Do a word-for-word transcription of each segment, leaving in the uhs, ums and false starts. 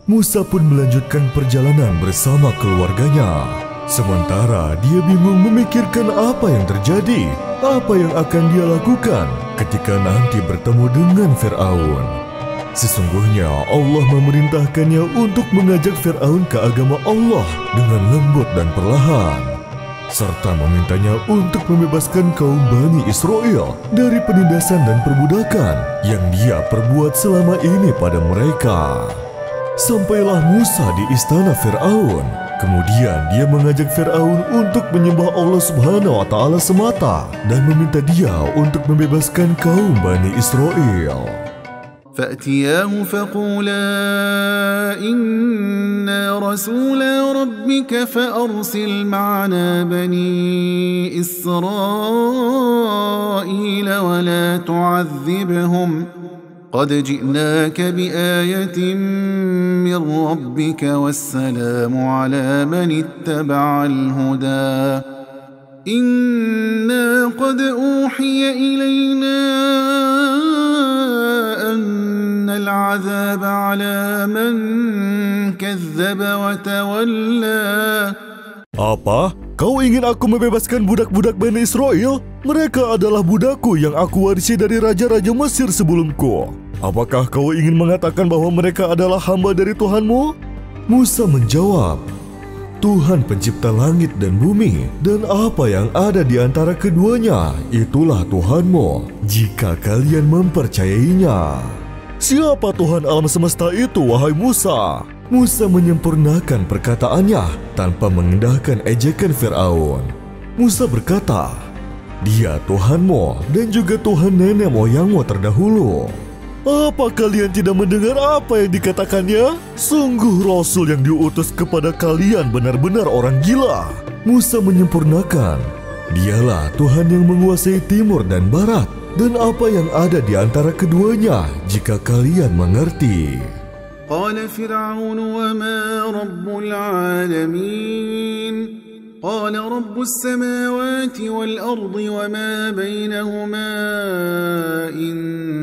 Musa pun melanjutkan perjalanan bersama keluarganya. Sementara dia bingung memikirkan apa yang terjadi, apa yang akan dia lakukan ketika nanti bertemu dengan Fir'aun. Sesungguhnya Allah memerintahkannya untuk mengajak Fir'aun ke agama Allah dengan lembut dan perlahan, serta memintanya untuk membebaskan kaum Bani Israel dari penindasan dan perbudakan yang dia perbuat selama ini pada mereka. Sampailah Musa di istana Fir'aun. Kemudian dia mengajak Fir'aun untuk menyembah Allah Subhanahu wa Ta'ala semata dan meminta dia untuk membebaskan kaum Bani Israel. فأتياه فقولا إنا رسولا ربك فأرسل معنا بني إسرائيل ولا تعذبهم قد جئناك بآية من ربك والسلام على من اتبع الهدى إنا قد أوحي إلينا أن العذاب على من كذب وتولى. Apa? Kau ingin aku membebaskan budak-budak Bani Israel? Mereka adalah budakku yang aku warisi dari raja-raja Mesir sebelumku. Apakah kau ingin mengatakan bahwa mereka adalah hamba dari Tuhanmu? Musa menjawab, Tuhan pencipta langit dan bumi, dan apa yang ada di antara keduanya, itulah Tuhanmu, jika kalian mempercayainya. Siapa Tuhan alam semesta itu, wahai Musa? Musa menyempurnakan perkataannya tanpa mengendahkan ejekan Fir'aun. Musa berkata, Dia Tuhanmu dan juga Tuhan nenek moyangmu terdahulu. Apa kalian tidak mendengar apa yang dikatakannya? Sungguh Rasul yang diutus kepada kalian benar-benar orang gila. Musa menyempurnakan, Dialah Tuhan yang menguasai timur dan barat, dan apa yang ada di antara keduanya jika kalian mengerti. Qala Fir'aun wa ma rabbul alamin. قال رب السماوات والأرض وما بينهما إن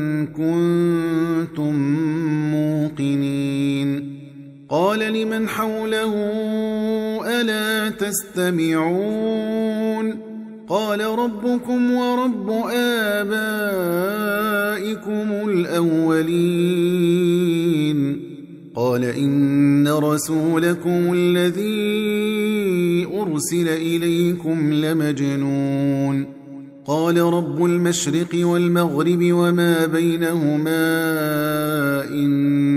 كنتم موقنين قال لمن حوله ألا تستمعون قال ربكم ورب آبائكم الأولين قال إن رسولكم الذي أرسل إليكم لمجنون قال رب المشرق والمغرب وما بينهما إن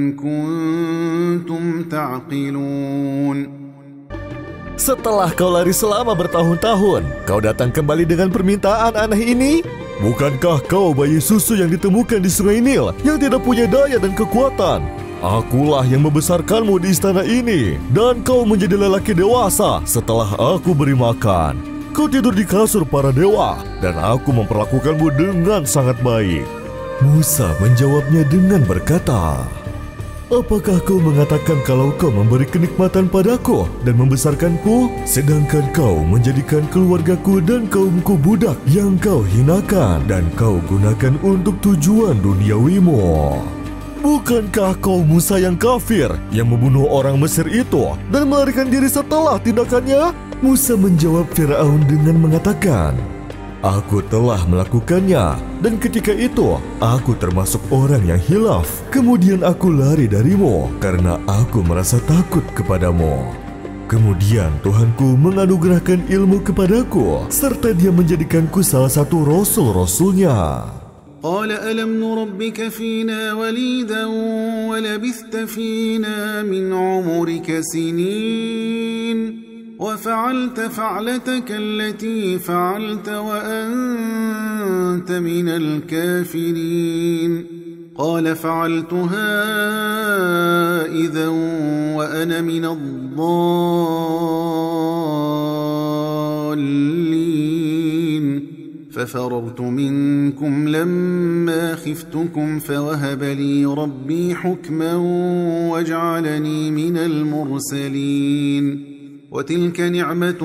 كنتم تعقلون. Setelah kau lari selama bertahun-tahun, kau datang kembali dengan permintaan aneh ini? Bukankah kau bayi susu yang ditemukan di sungai Nil yang tidak punya daya dan kekuatan? Akulah yang membesarkanmu di istana ini, dan kau menjadi lelaki dewasa setelah aku beri makan. Kau tidur di kasur para dewa, dan aku memperlakukanmu dengan sangat baik. Musa menjawabnya dengan berkata, Apakah kau mengatakan kalau kau memberi kenikmatan padaku dan membesarkanku, sedangkan kau menjadikan keluargaku dan kaumku budak yang kau hinakan dan kau gunakan untuk tujuan duniawimu? Bukankah kau Musa yang kafir yang membunuh orang Mesir itu dan melarikan diri setelah tindakannya? Musa menjawab Fir'aun dengan mengatakan, Aku telah melakukannya, dan ketika itu aku termasuk orang yang hilaf. Kemudian aku lari darimu karena aku merasa takut kepadamu. Kemudian Tuhanku menganugerahkan ilmu kepadaku, serta Dia menjadikanku salah satu rasul-rasulnya. قال ألم نربك فينا وليدا ولبثت فينا من عمرك سنين وفعلت فعلتك التي فعلت وأنت من الكافرين قال فعلتها إذا وأنا من الضالين ففررت منكم لما خفتكم فوهب لي ربي حكما وجعلني من المرسلين وتلك نعمة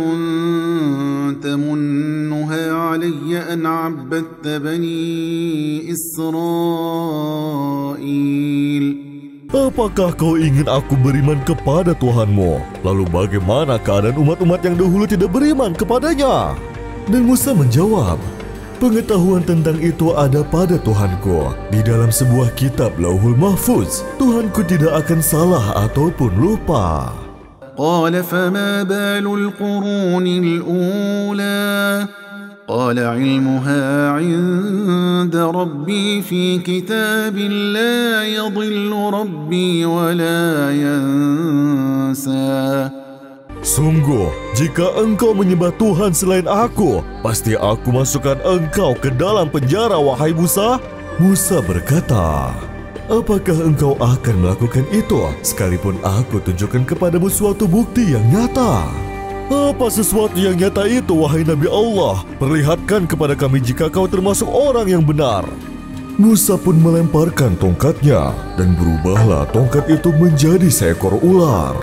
تمنها علي أن عبدت بني إسرائيل. apakah kau ingin aku beriman kepada Tuhanmu? Lalu bagaimana keadaan umat-umat yang dahulu tidak beriman kepadanya? Dan Musa menjawab, pengetahuan tentang itu ada pada Tuhanku di dalam sebuah kitab Lauhul Mahfuz. Tuhanku tidak akan salah ataupun lupa. قال فما بال القرون الأولى قال علمها عند ربي في كتاب لا يضل ربي ولا ينسى. Sungguh, jika engkau menyembah Tuhan selain aku, pasti aku masukkan engkau ke dalam penjara, wahai Musa. Musa berkata, apakah engkau akan melakukan itu sekalipun aku tunjukkan kepadamu suatu bukti yang nyata? Apa sesuatu yang nyata itu, wahai Nabi Allah? Perlihatkan kepada kami jika kau termasuk orang yang benar. Musa pun melemparkan tongkatnya, dan berubahlah tongkat itu menjadi seekor ular.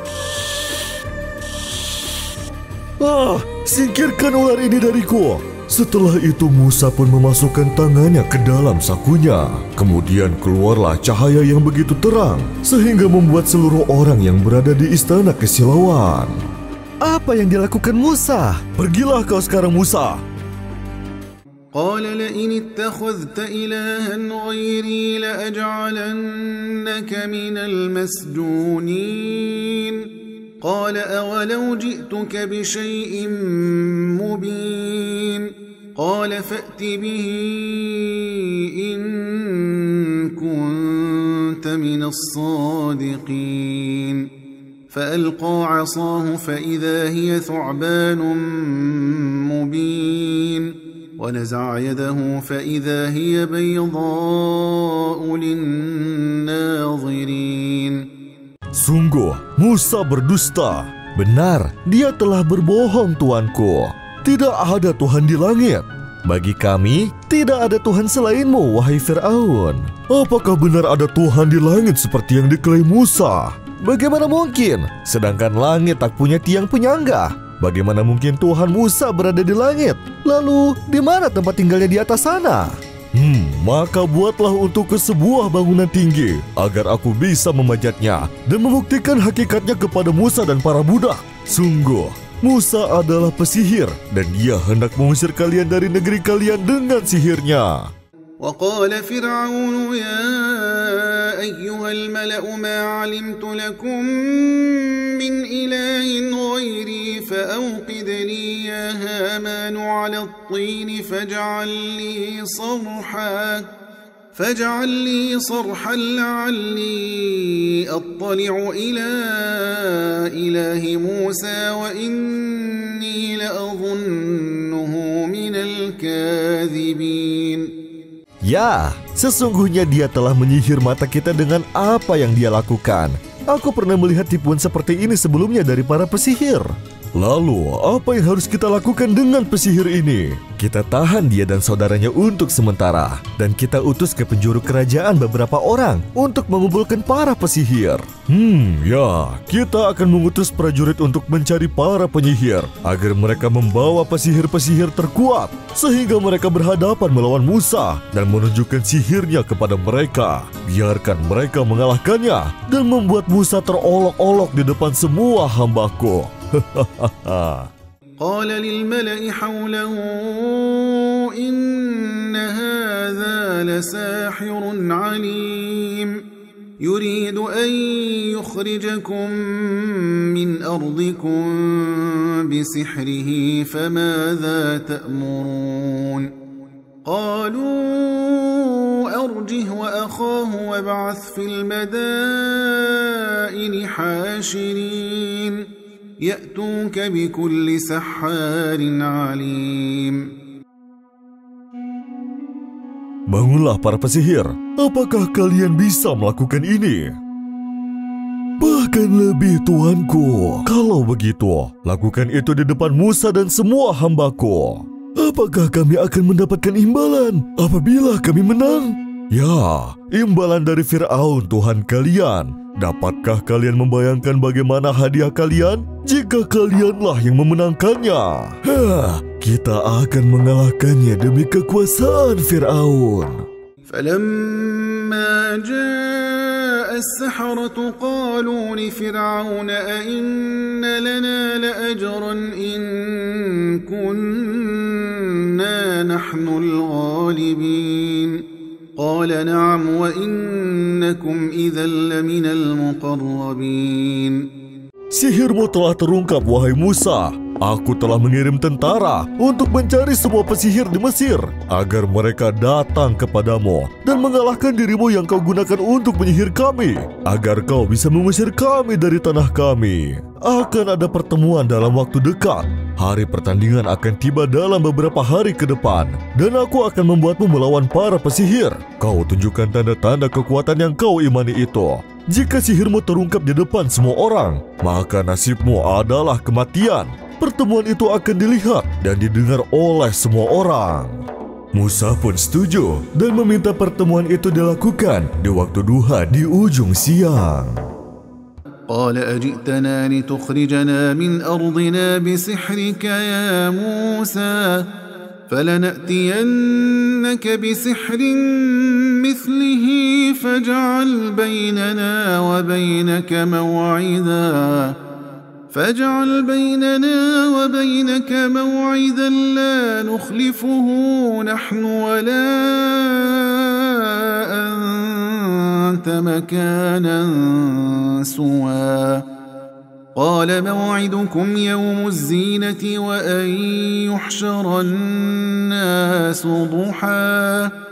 Ah, singkirkan ular ini dariku. Setelah itu Musa pun memasukkan tangannya ke dalam sakunya. Kemudian keluarlah cahaya yang begitu terang, sehingga membuat seluruh orang yang berada di istana kesilauan. Apa yang dilakukan Musa? Pergilah kau sekarang, Musa. قال لئن اتخذت إلها غيري لأجعلنك من المسجونين قال أولو جئتك بشيء مبين قال فأت به إن كنت من الصادقين فألقى عصاه فإذا هي ثعبان مبين ونزع يده فإذا هي بيضاء للناظرين. Sungguh, Musa berdusta. Benar, dia telah berbohong, tuanku. Tidak ada Tuhan di langit. Bagi kami, tidak ada Tuhan selainmu, wahai Fir'aun. Apakah benar ada Tuhan di langit seperti yang diklaim Musa? Bagaimana mungkin? Sedangkan langit tak punya tiang penyangga. Bagaimana mungkin Tuhan Musa berada di langit? Lalu, di mana tempat tinggalnya di atas sana? Hmm, maka buatlah untukku sebuah bangunan tinggi agar aku bisa memanjatnya dan membuktikan hakikatnya kepada Musa dan para budak. Sungguh, Musa adalah pesihir dan dia hendak mengusir kalian dari negeri kalian dengan sihirnya. وقال فرعون يا أيها الملأ ما علمت لكم من إله غيري فأوقد لي يا هامان على الطين فاجعل لي صرحا فاجعل لي صرحا لعلي أطلع إلى إله موسى وإني لأظنه من الكاذبين. Ya, sesungguhnya dia telah menyihir mata kita dengan apa yang dia lakukan. Aku pernah melihat tipuan seperti ini sebelumnya dari para pesihir. Lalu, apa yang harus kita lakukan dengan pesihir ini? Kita tahan dia dan saudaranya untuk sementara, dan kita utus ke penjuru kerajaan beberapa orang untuk mengumpulkan para pesihir. Hmm, ya, kita akan mengutus prajurit untuk mencari para penyihir agar mereka membawa pesihir-pesihir terkuat sehingga mereka berhadapan melawan Musa dan menunjukkan sihirnya kepada mereka. Biarkan mereka mengalahkannya dan membuat Musa terolok-olok di depan semua hambaku. قال للملأ حوله إن هذا لساحر عليم يريد أن يخرجكم من أرضكم بسحره فماذا تأمرون قالوا أرجه وأخاه وابعث في المدائن حاشرين يأتوك بكل سحار عليم. Bangunlah para pesihir, apakah kalian bisa melakukan ini? Bahkan lebih, tuanku. Kalau begitu, lakukan itu di depan Musa dan semua hambaku. Apakah kami akan mendapatkan imbalan apabila kami menang? Ya, imbalan dari Fir'aun Tuhan kalian. Dapatkah kalian membayangkan bagaimana hadiah kalian jika kalianlah yang memenangkannya? Hah, kita akan mengalahkannya demi kekuasaan Fir'aun. فلما جاء السحرة قالوا لفرعون أئن لنا لأجرا إن كنا نحن الغالبين قال نعم وإنكم إذا لمن المقربين. Sihirmu telah terungkap, wahai Musa. Aku telah mengirim tentara untuk mencari semua pesihir di Mesir agar mereka datang kepadamu dan mengalahkan dirimu yang kau gunakan untuk menyihir kami, agar kau bisa mengusir kami dari tanah kami. Akan ada pertemuan dalam waktu dekat. Hari pertandingan akan tiba dalam beberapa hari ke depan, dan aku akan membuatmu melawan para pesihir. Kau tunjukkan tanda-tanda kekuatan yang kau imani itu. Jika sihirmu terungkap di depan semua orang, maka nasibmu adalah kematian. Pertemuan itu akan dilihat dan didengar oleh semua orang. Musa pun setuju dan meminta pertemuan itu dilakukan di waktu duha di ujung siang. قال أجئتنا لتخرجنا من أرضنا بسحرك يا موسى فلنأتينك بسحر مثله فاجعل بيننا وبينك موعدا فاجعل بيننا وبينك موعدا لا نخلفه نحن ولا أنت مكانا سوى قال موعدكم يوم الزينة وأن يحشر الناس ضحى